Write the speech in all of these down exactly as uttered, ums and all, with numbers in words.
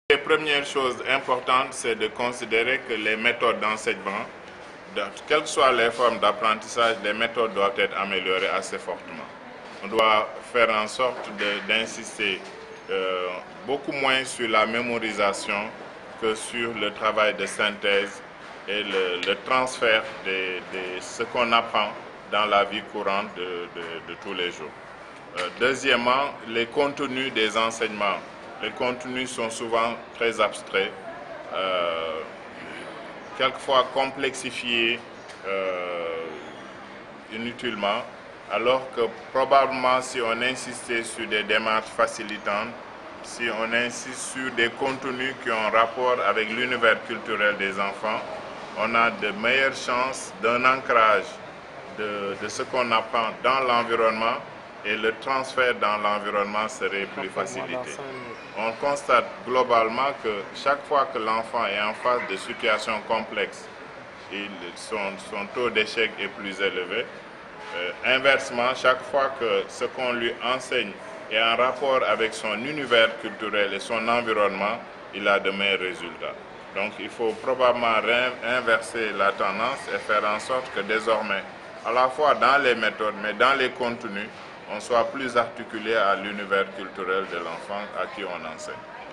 Les premières choses importantes, c'est de considérer que les méthodes d'enseignement, quelles que soient les formes d'apprentissage, les méthodes doivent être améliorées assez fortement. On doit faire en sorte d'insister euh, beaucoup moins sur la mémorisation que sur le travail de synthèse et le, le transfert de, de ce qu'on apprend dans la vie courante de, de, de tous les jours. Euh, deuxièmement, les contenus des enseignements. Les contenus sont souvent très abstraits, euh, quelquefois complexifiés euh, inutilement, alors que probablement si on insistait sur des démarches facilitantes, si on insiste sur des contenus qui ont rapport avec l'univers culturel des enfants, on a de meilleures chances d'un ancrage de, de ce qu'on apprend dans l'environnement, et le transfert dans l'environnement serait plus facilité. On constate globalement que chaque fois que l'enfant est en face de situations complexes, il, son, son taux d'échec est plus élevé. Euh, inversement, chaque fois que ce qu'on lui enseigne est en rapport avec son univers culturel et son environnement, il a de meilleurs résultats. Donc il faut probablement inverser la tendance et faire en sorte que désormais, à la fois dans les méthodes, mais dans les contenus, on soit plus articulé à l'univers culturel de l'enfant à qui on enseigne.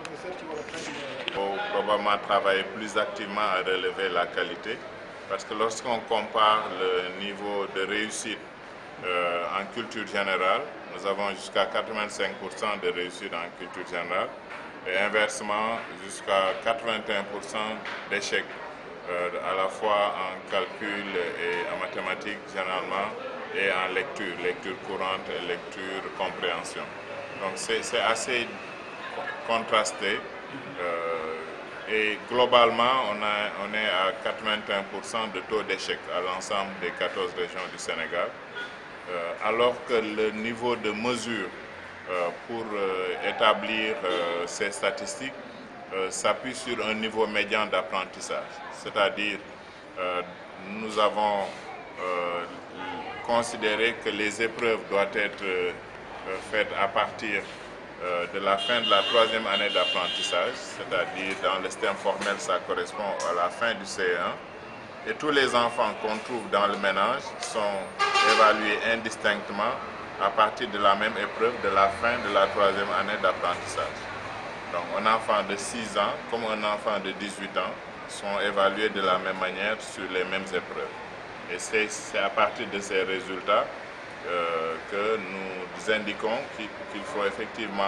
Il faut probablement travailler plus activement à relever la qualité, parce que lorsqu'on compare le niveau de réussite euh, en culture générale, nous avons jusqu'à quatre-vingt-cinq pour cent de réussite en culture générale, et inversement jusqu'à quatre-vingt-un pour cent d'échecs, euh, à la fois en calcul et en mathématiques généralement, et en lecture, lecture courante et lecture compréhension. Donc c'est assez contrasté euh, et globalement on, a, on est à quatre-vingt-un pour cent de taux d'échec à l'ensemble des quatorze régions du Sénégal, euh, alors que le niveau de mesure euh, pour euh, établir euh, ces statistiques euh, s'appuie sur un niveau médian d'apprentissage, c'est-à-dire euh, nous avons euh, considérer que les épreuves doivent être euh, faites à partir euh, de la fin de la troisième année d'apprentissage, c'est-à-dire dans le système formel, ça correspond à la fin du C E un. Et tous les enfants qu'on trouve dans le ménage sont évalués indistinctement à partir de la même épreuve de la fin de la troisième année d'apprentissage. Donc un enfant de six ans comme un enfant de dix-huit ans sont évalués de la même manière sur les mêmes épreuves. Et c'est à partir de ces résultats euh, que nous indiquons qu'il qu'il faut effectivement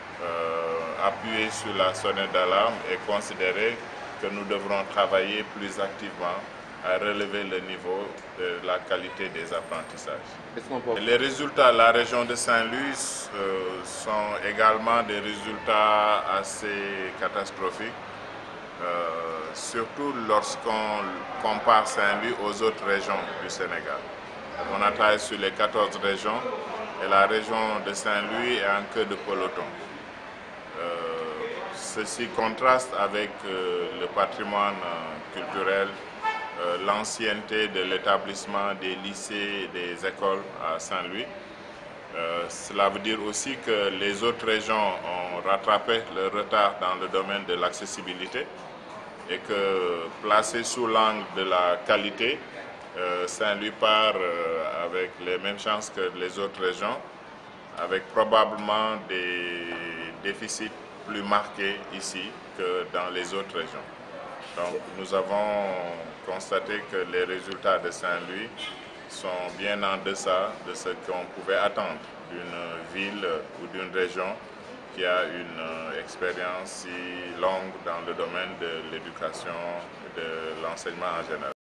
euh, appuyer sur la sonnette d'alarme et considérer que nous devrons travailler plus activement à relever le niveau de la qualité des apprentissages. Les résultats de la région de Saint-Louis euh, sont également des résultats assez catastrophiques. Euh, surtout lorsqu'on compare Saint-Louis aux autres régions du Sénégal. On a travaillé sur les quatorze régions et la région de Saint-Louis est en queue de peloton. Euh, ceci contraste avec euh, le patrimoine euh, culturel, euh, l'ancienneté de l'établissement des lycées et des écoles à Saint-Louis. Euh, cela veut dire aussi que les autres régions ont rattrapé le retard dans le domaine de l'accessibilité et que placé sous l'angle de la qualité, euh, Saint-Louis part euh, avec les mêmes chances que les autres régions, avec probablement des déficits plus marqués ici que dans les autres régions. Donc nous avons constaté que les résultats de Saint-Louis sont bien en deçà de ce qu'on pouvait attendre d'une ville ou d'une région qui a une euh, expérience si longue dans le domaine de l'éducation et de l'enseignement en général.